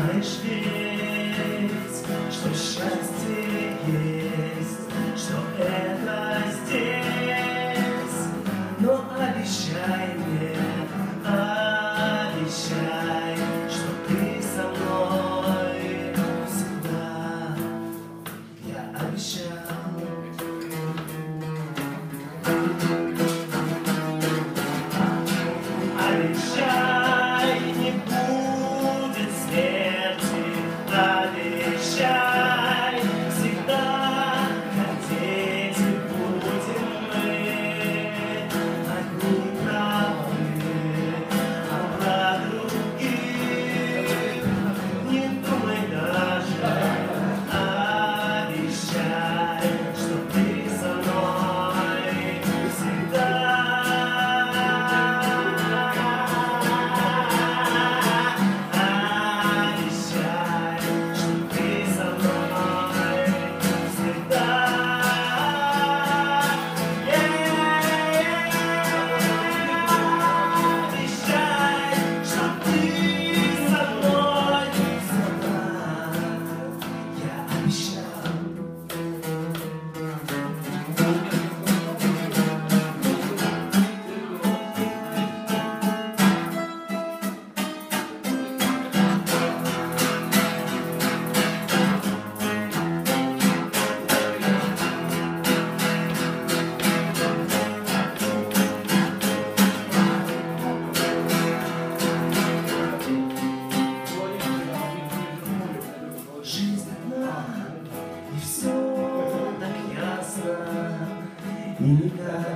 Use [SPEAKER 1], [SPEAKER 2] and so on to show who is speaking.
[SPEAKER 1] знаешь ведь, что счастье есть, что это здесь. Но обещай мне, обещай, что ты со мной всегда. Я обещал. Обещай, не будет смерти, обещай, всегда хотеть будем мы, одни правы, а про других не думай даже, обещай, что ты со мной всегда. И все так ясно, и никак